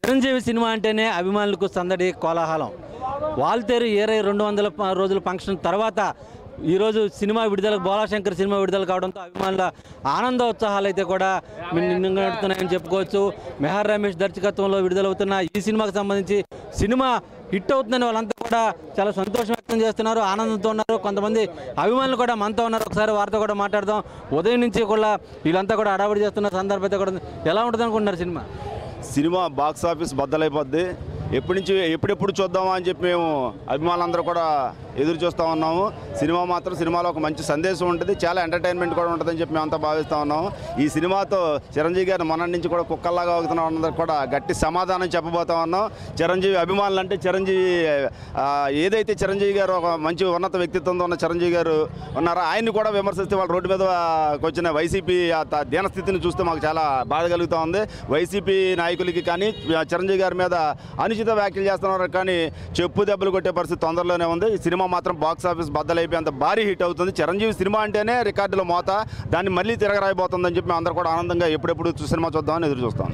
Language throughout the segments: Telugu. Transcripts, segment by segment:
చిరంజీవి సినిమా అంటేనే అభిమానులకు సందడి కోలాహలం. వాల్తేరు 200 రోజుల ఫంక్షన్ తర్వాత ఈరోజు సినిమా విడుదలకు బోలాశంకర్ సినిమా విడుదల కావడంతో అభిమానుల ఆనందోత్సాహాలు అయితే కూడా నిండుతున్నాయని చెప్పుకోవచ్చు. మెహర్ రమేష్ దర్శకత్వంలో విడుదలవుతున్న ఈ సినిమాకు సంబంధించి సినిమా హిట్ అవుతుందని వాళ్ళంతా కూడా చాలా సంతోషం వ్యక్తం చేస్తున్నారు, ఆనందంతో ఉన్నారు. కొంతమంది అభిమానులు కూడా మనతో ఉన్నారు. ఒకసారి వారితో కూడా మాట్లాడదాం. ఉదయం నుంచి కూడా వీళ్ళంతా కూడా హడావిడి చేస్తున్న సందర్భం అయితే కూడా ఎలా ఉంటుంది అనుకుంటున్నారు? సినిమా బాక్స్ ఆఫీస్ బద్దలైపోద్ది. ఎప్పుడెప్పుడు చూద్దామా అని చెప్పి మేము అభిమానులందరూ కూడా ఎదురు చూస్తూ ఉన్నాము. సినిమాలో ఒక మంచి సందేశం ఉంటుంది, చాలా ఎంటర్టైన్మెంట్ కూడా ఉంటుందని చెప్పి మేమంతా భావిస్తూ ఉన్నాము. ఈ సినిమాతో చిరంజీవి గారు మన నుంచి కూడా కుక్కల్లాగా అవుతున్న వాళ్ళందరూ కూడా గట్టి సమాధానం చెప్పబోతా ఉన్నాం. చిరంజీవి అభిమానులు అంటే ఏదైతే చిరంజీవి గారు ఒక మంచి ఉన్నత వ్యక్తిత్వంతో ఉన్న చిరంజీవి గారు ఉన్నారో ఆయన్ని కూడా విమర్శిస్తే వాళ్ళు రోడ్డు మీద వచ్చిన వైసీపీ దీనస్థితిని చూస్తే మాకు చాలా బాధ కలుగుతూ ఉంది. వైసీపీ నాయకులకి కానీ చిరంజీవి గారి మీద అనుచిత వ్యాఖ్యలు చేస్తున్నారు, కానీ చెప్పు దెబ్బలు కొట్టే పరిస్థితి తొందరలోనే ఉంది. ఈ సినిమా మాత్రం బాక్స్ ఆఫీస్ బద్దలైపోయి అంత భారీ హిట్ అవుతుంది. చిరంజీవి సినిమా అంటేనే రికార్డుల మోత, దాన్ని మళ్ళీ తిరగరాయిపోతుందని చెప్పి మేము అందరూ కూడా ఆనందంగా ఎప్పుడెప్పుడు సినిమా చూద్దామని ఎదురు చూస్తాం.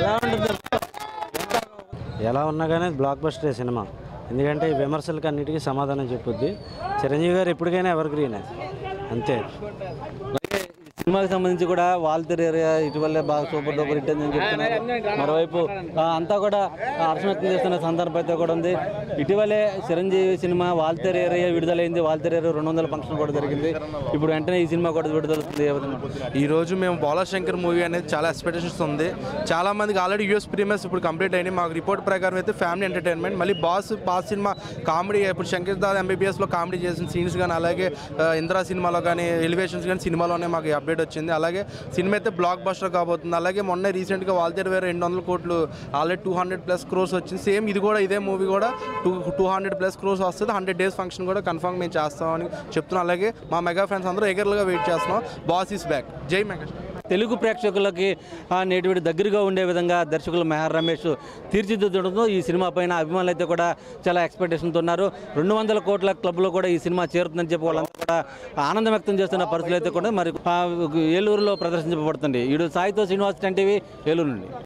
ఎలా ఉన్నా కానీ బ్లాక్ బస్టర్ సినిమా, ఎందుకంటే ఈ విమర్శలకు అన్నిటికీ సమాధానం చెప్పుద్ది. చిరంజీవి గారు ఎప్పటికైనా ఎవర్ గ్రీనే, అంతే. సినిమాకి సంబంధించి కూడా వాల్తేరు ఏరియా ఇటీవలే బాగా సూపర్ డూపర్ హిట్ అని చెప్తున్నారు. మరోవైపు అంతా కూడా హర్షం వ్యక్తం చేస్తున్న సందర్భం అయితే కూడా ఉంది. ఇటీవలే చిరంజీవి సినిమా వాల్తేరు ఏరియా విడుదలైంది. వాల్తేరు ఏరియా 200 ఫంక్షన్ కూడా జరిగింది. ఇప్పుడు వెంటనే ఈ సినిమా కూడా విడుదలవుతుంది. ఈరోజు మేము బోలాశంకర్ మూవీ అనేది చాలా ఎక్స్పెక్టేషన్స్ ఉంది. చాలా మందికి ఆల్రెడీ యూఎస్ ప్రీమియర్స్ ఇప్పుడు కంప్లీట్ అయినాయి. మాకు రిపోర్ట్ ప్రకారం అయితే ఫ్యామిలీ ఎంటర్టైన్మెంట్. మళ్ళీ పాస్ సినిమా కామెడీ, ఇప్పుడు శంకర్ దాదా MBBSలో కామెడీ చేసిన సీన్స్ కానీ, అలాగే ఇంద్రా సినిమాలో కానీ ఎలివేషన్స్ కానీ సినిమాలోనే మాకు అప్డేట్ వచ్చింది. అలాగే సినిమా అయితే బ్లాక్ బస్టర్ కాబోతుంది. అలాగే మొన్న రీసెంట్గా వాల్తేరు వేరే 200 కోట్లు ఆల్రెడీ 200+ క్రోర్స్ వచ్చింది. సేమ్ ఇదే మూవీ కూడా 200+ క్రోర్స్ వస్తుంది. 100 days ఫంక్షన్ కూడా కన్ఫర్మ్ మేము చేస్తామని చెప్తున్నాం. అలాగే మా మెగా ఫ్యాన్స్ అందరూ ఎగర్లుగా వెయిట్ చేస్తున్నాం. Boss is back. జై మెగా. తెలుగు ప్రేక్షకులకి నేటివిడి దగ్గరగా ఉండే విధంగా దర్శకులు మెహర్ రమేష్ తీర్చిదిద్దడంతో ఈ సినిమా పైన అభిమానులు అయితే కూడా చాలా ఎక్స్పెక్టేషన్తో ఉన్నారు. 200 కోట్ల క్లబ్లో కూడా ఈ సినిమా చేరుతుందని చెప్పి వాళ్ళంతా కూడా ఆనందం వ్యక్తం చేస్తున్న పరిస్థితులు అయితే కూడా మరి ఏలూరులో ప్రదర్శించబడుతుంది. ఈడు సాయితో శ్రీనివాస్ 10 TV ఏలూరు నుండి.